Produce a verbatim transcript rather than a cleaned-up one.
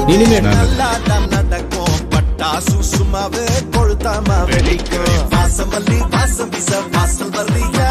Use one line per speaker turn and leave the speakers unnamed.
இனிமே
நடக்கும் பட்டாசு சும்மாவே கொளுத்தாம வெடிக்கும் வாசமல்லி வாசம் வீச வாசல் வர்றிய